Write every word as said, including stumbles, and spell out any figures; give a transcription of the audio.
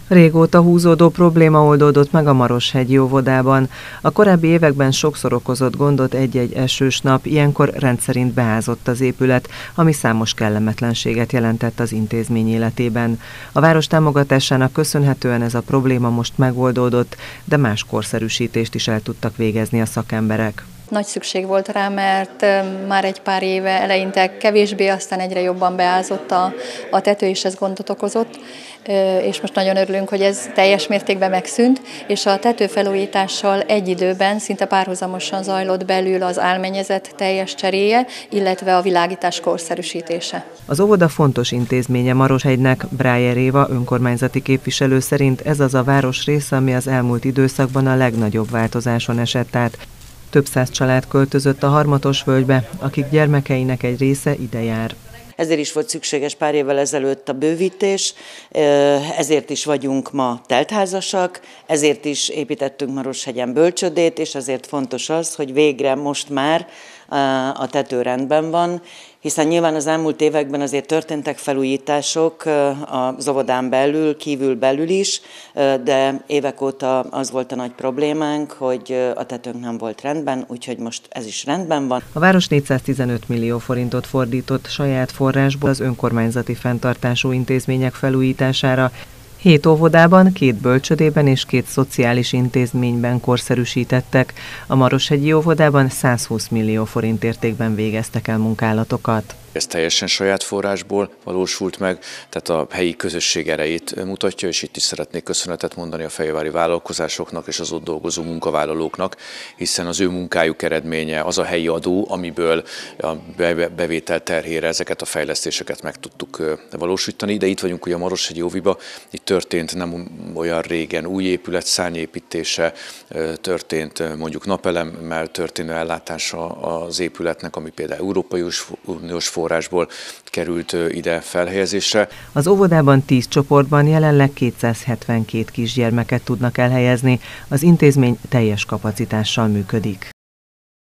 Régóta húzódó probléma oldódott meg a Maroshegyi óvodában. A korábbi években sokszor okozott gondot egy-egy esős nap, ilyenkor rendszerint beázott az épület, ami számos kellemetlenséget jelentett az intézmény életében. A város támogatásának köszönhetően ez a probléma most megoldódott, de más korszerűsítést is el tudtak végezni a szakemberek. Nagy szükség volt rá, mert már egy pár éve eleinte kevésbé, aztán egyre jobban beázott a, a tető, és ez gondot okozott, és most nagyon örülünk, hogy ez teljes mértékben megszűnt, és a tetőfelújítással egy időben, szinte párhuzamosan zajlott belül az álmennyezet teljes cseréje, illetve a világítás korszerűsítése. Az óvoda fontos intézménye Maroshegynek. Brájer Éva önkormányzati képviselő szerint ez az a városrész, ami az elmúlt időszakban a legnagyobb változáson esett át. Több száz család költözött a Harmatosvölgybe, akik gyermekeinek egy része ide jár. Ezért is volt szükséges pár évvel ezelőtt a bővítés, ezért is vagyunk ma teltházasak, ezért is építettünk Maroshegyen bölcsödét, és ezért fontos az, hogy végre most már a tető rendben van, hiszen nyilván az elmúlt években azért történtek felújítások az óvodán belül, kívül belül is, de évek óta az volt a nagy problémánk, hogy a tetőnk nem volt rendben, úgyhogy most ez is rendben van. A város négyszáztizenöt millió forintot fordított saját forrásból az önkormányzati fenntartású intézmények felújítására. Hét óvodában, két bölcsödében és két szociális intézményben korszerűsítettek. A Maroshegyi óvodában százhúsz millió forint értékben végeztek el munkálatokat. Ez teljesen saját forrásból valósult meg, tehát a helyi közösség erejét mutatja, és itt is szeretnék köszönetet mondani a fejvári vállalkozásoknak és az ott dolgozó munkavállalóknak, hiszen az ő munkájuk eredménye az a helyi adó, amiből a bevétel terhére ezeket a fejlesztéseket meg tudtuk valósítani. De itt vagyunk ugye a Maroshegyi óviba, itt történt nem olyan régen új épület szárnyépítése, történt mondjuk napelemmel történő ellátása az épületnek, ami például Európai Uniós forrásból került ide felhelyezésre. Az óvodában tíz csoportban jelenleg kétszázhetvenkét kisgyermeket tudnak elhelyezni, az intézmény teljes kapacitással működik.